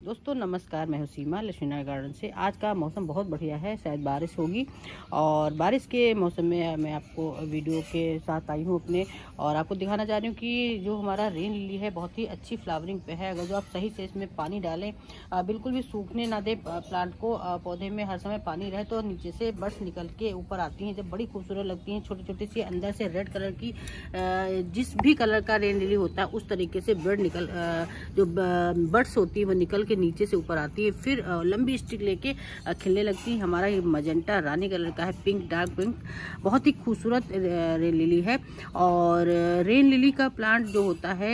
दोस्तों नमस्कार, मैं हूं सीमा लक्ष्मीनारायण गार्डन से। आज का मौसम बहुत बढ़िया है, शायद बारिश होगी और बारिश के मौसम में मैं आपको वीडियो के साथ आई हूं अपने, और आपको दिखाना चाह रही हूं कि जो हमारा रेन लिली है बहुत ही अच्छी फ्लावरिंग पे है। अगर जो आप सही से इसमें पानी डालें, बिल्कुल भी सूखने ना दे प्लांट को, पौधे में हर समय पानी रहे तो नीचे से बर्ड्स निकल के ऊपर आती हैं, जब बड़ी खूबसूरत लगती हैं। छोटी छोटी सी अंदर से रेड कलर की, जिस भी कलर का रेन लिली होता है उस तरीके से जो बर्ड्स होती है वो निकल के नीचे से ऊपर आती है, फिर लंबी स्टिक लेके खिलने लगती है। हमारा ये मजेंटा रानी कलर का है, पिंक, डार्क पिंक, बहुत ही खूबसूरत रेन लिली है। और रेन लिली का प्लांट जो होता है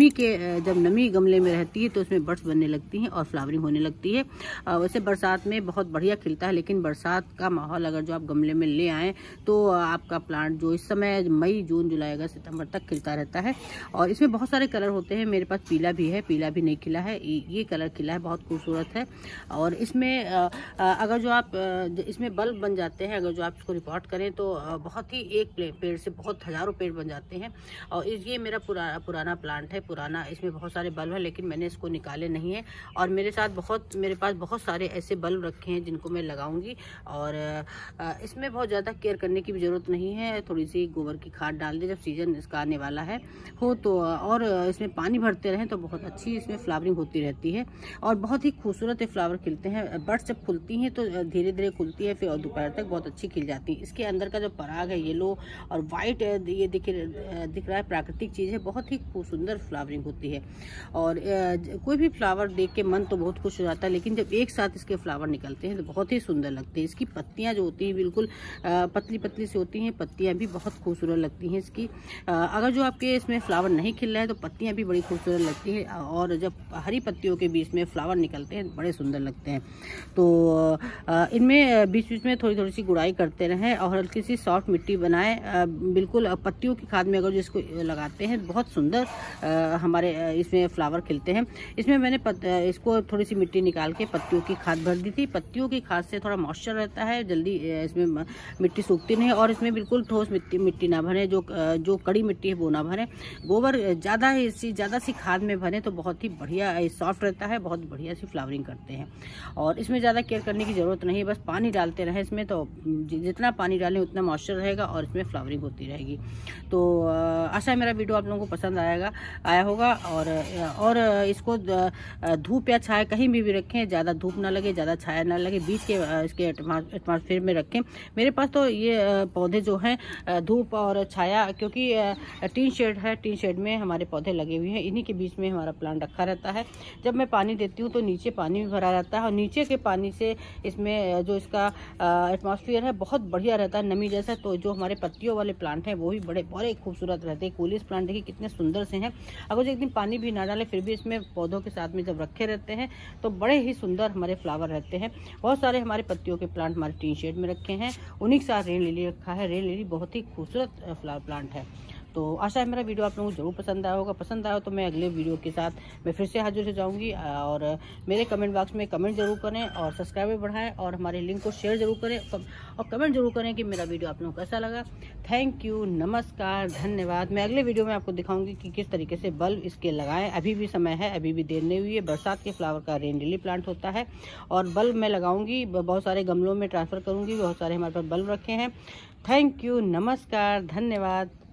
जब नमी गमले में रहती है तो उसमें बर्ड्स बनने लगती हैं और फ्लावरिंग होने लगती है। वैसे बरसात में बहुत बढ़िया खिलता है, लेकिन बरसात का माहौल अगर जो आप गमले में ले आएँ तो आपका प्लांट जो इस समय मई, जून, जुलाई, अगस्त, सितंबर तक खिलता रहता है। और इसमें बहुत सारे कलर होते हैं। मेरे पास पीला भी है, पीला भी नहीं खिला है, ये कलर खिला है, बहुत खूबसूरत है। और इसमें अगर जो आप इसमें बल्ब बन जाते हैं, अगर जो आप इसको रिपोर्ट करें तो बहुत ही एक पेड़ से बहुत हजारों पेड़ बन जाते हैं। और ये मेरा पुराना प्लांट है, पुराना, इसमें बहुत सारे बल्ब है लेकिन मैंने इसको निकाले नहीं है। और मेरे पास बहुत सारे ऐसे बल्ब रखे हैं जिनको मैं लगाऊंगी। और इसमें बहुत ज़्यादा केयर करने की भी ज़रूरत नहीं है, थोड़ी सी गोबर की खाद डाल दे जब सीजन इसका आने वाला है तो, और इसमें पानी भरते रहें तो बहुत अच्छी इसमें फ्लावरिंग होती रहती है और बहुत ही खूबसूरत फ्लावर खिलते हैं। बर्ड्स जब खुलती हैं तो धीरे धीरे खुलती है, फिर दोपहर तक बहुत अच्छी खिल जाती है। इसके अंदर का जो पराग है येलो और वाइट, ये दिख रहा है, प्राकृतिक चीज़ है, बहुत ही सुंदर फ्लावरिंग होती है। और कोई भी फ्लावर देख के मन तो बहुत खुश हो जाता है, लेकिन जब एक साथ इसके फ्लावर निकलते हैं तो बहुत ही सुंदर लगते हैं। इसकी पत्तियाँ जो होती हैं बिल्कुल पतली पतली सी होती हैं, पत्तियाँ भी बहुत खूबसूरत लगती हैं इसकी। अगर जो आपके इसमें फ्लावर नहीं खिल रहा है तो पत्तियाँ भी बड़ी खूबसूरत लगती हैं, और जब हरी पत्तियों के बीच में फ्लावर निकलते हैं बड़े सुंदर लगते हैं। तो इनमें बीच बीच में थोड़ी थोड़ी सी गुड़ाई करते रहें और हल्की सी सॉफ्ट मिट्टी बनाएं। बिल्कुल पत्तियों की खाद में अगर जो इसको लगाते हैं बहुत सुंदर हमारे इसमें फ्लावर खिलते हैं। इसमें मैंने इसको थोड़ी सी मिट्टी निकाल के पत्तियों की खाद भर दी थी। पत्तियों की खाद से थोड़ा मॉइस्चर रहता है, जल्दी इसमें मिट्टी सूखती नहीं, और इसमें बिल्कुल ठोस मिट्टी ना भरें, जो कड़ी मिट्टी है वो ना भरें। गोबर ज़्यादा सी खाद में भरें तो बहुत ही बढ़िया सॉफ्ट रहता है, बहुत बढ़िया सी फ्लावरिंग करते हैं। और इसमें ज़्यादा केयर करने की ज़रूरत नहीं है, बस पानी डालते रहें इसमें, तो जितना पानी डालें उतना मॉइस्चर रहेगा और इसमें फ्लावरिंग होती रहेगी। तो आशा है मेरा वीडियो आप लोगों को पसंद आया होगा। और इसको धूप या छाया कहीं भी रखें, ज़्यादा धूप ना लगे, ज़्यादा छाया ना लगे, बीच के इसके एटमॉस्फेयर में रखें। मेरे पास तो ये पौधे जो हैं धूप और छाया, क्योंकि टीन शेड है, टीन शेड में हमारे पौधे लगे हुए हैं, इन्हीं के बीच में हमारा प्लांट रखा रहता है। जब मैं पानी देती हूँ तो नीचे पानी भी भरा रहता है, और नीचे के पानी से इसमें जो इसका एटमॉस्फेयर है बहुत बढ़िया रहता है, नमी जैसा। तो जो हमारे पत्तियों वाले प्लांट हैं वो भी बड़े खूबसूरत रहते हैं। कोलिस प्लांट देखिए कितने सुंदर से हैं। अगर जो एक दिन पानी भी ना डाले फिर भी इसमें पौधों के साथ में जब रखे रहते हैं तो बड़े ही सुंदर हमारे फ्लावर रहते हैं। बहुत सारे हमारे पत्तियों के प्लांट हमारे टीन शेड में रखे हैं, उन्हीं के साथ रेन लिली रखा है। रेन लिली बहुत ही खूबसूरत फ्लावर प्लांट है। तो आशा है मेरा वीडियो आप लोगों को जरूर पसंद आया होगा। पसंद आया तो मैं अगले वीडियो के साथ मैं फिर से हाजिर हो जाऊंगी। और मेरे कमेंट बॉक्स में कमेंट जरूर करें और सब्सक्राइबर बढ़ाएं और हमारे लिंक को शेयर जरूर करें और कमेंट जरूर करें कि मेरा वीडियो आप लोगों को कैसा लगा। थैंक यू, नमस्कार, धन्यवाद। मैं अगले वीडियो में आपको दिखाऊंगी कि किस तरीके से बल्ब इसके लगाएं। अभी भी समय है, अभी भी देर नहीं हुई है। बरसात के फ्लावर का रेन लिली प्लांट होता है और बल्ब मैं लगाऊंगी, बहुत सारे गमलों में ट्रांसफर करूंगी, बहुत सारे हमारे पास बल्ब रखे हैं। थैंक यू, नमस्कार, धन्यवाद।